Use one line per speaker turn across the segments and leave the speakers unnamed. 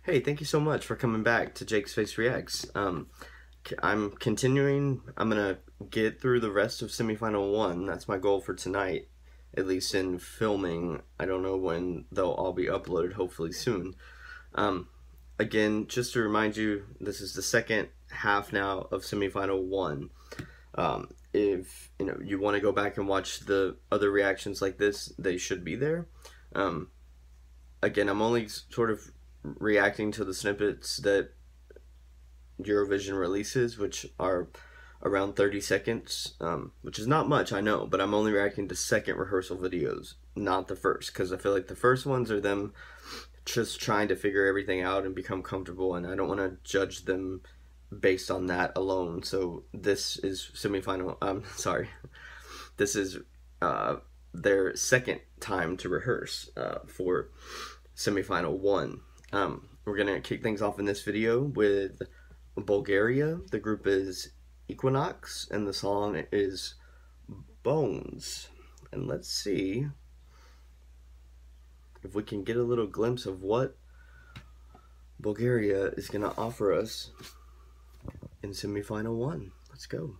Hey, thank you so much for coming back to Jake's Face Reacts. I'm continuing. I'm gonna get through the rest of semifinal one. That's my goal for tonight, at least in filming. I don't know when they'll all be uploaded, hopefully soon. Again, just to remind you, this is the second half now of semifinal one. If you want to go back and watch the other reactions like this, they should be there. Again, I'm only sort of reacting to the snippets that Eurovision releases, which are around 30 seconds, which is not much, I know, but I'm only reacting to second rehearsal videos, not the first, because I feel like the first ones are them just trying to figure everything out and become comfortable, and I don't want to judge them based on that alone. So this is this is their second time to rehearse for semifinal one. We're gonna kick things off in this video with Bulgaria. The group is Equinox, and the song is Bones. And let's see if we can get a little glimpse of what Bulgaria is gonna offer us in semifinal one. Let's go.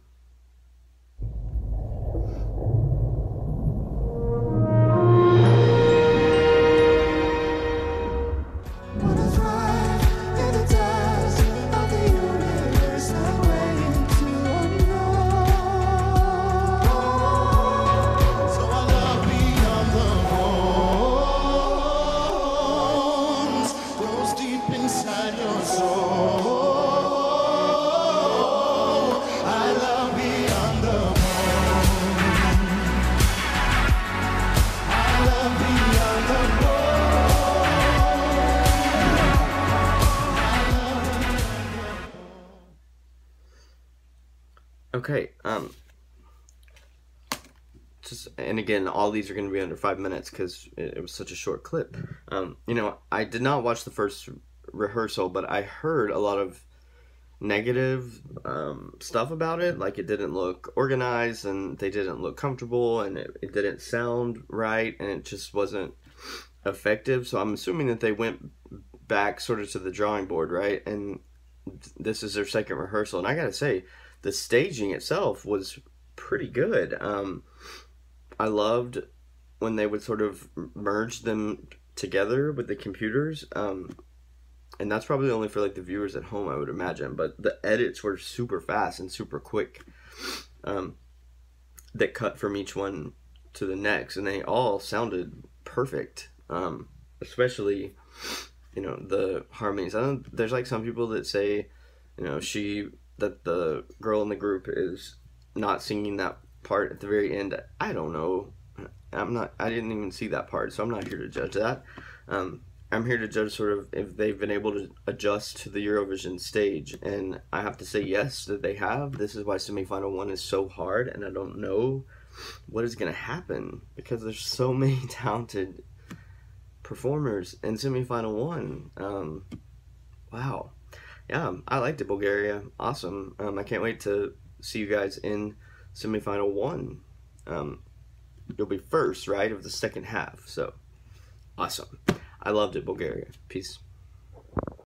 Okay, and again, all these are going to be under 5 minutes because it was such a short clip. I did not watch the first rehearsal, but I heard a lot of negative stuff about it. Like, it didn't look organized, and they didn't look comfortable, and it didn't sound right, and it just wasn't effective. So I'm assuming that they went back sort of to the drawing board, right? And this is their second rehearsal, and I gotta say, the staging itself was pretty good. I loved when they would sort of merge them together with the computers, and that's probably only for like the viewers at home, I would imagine, but the edits were super fast and super quick, that cut from each one to the next, and they all sounded perfect, especially the harmonies. There's like some people that say that the girl in the group is not singing that part at the very end. I don't know. I didn't even see that part, so I'm not here to judge that. I'm here to judge sort of if they've been able to adjust to the Eurovision stage, and I have to say yes, that they have. This is why semifinal one is so hard, and I don't know what is going to happen because there's so many talented performers in semifinal one. Wow. Yeah, I liked it, Bulgaria. Awesome. I can't wait to see you guys in semifinal one. You'll be first, right, of the second half. So, awesome. I loved it, Bulgaria. Peace.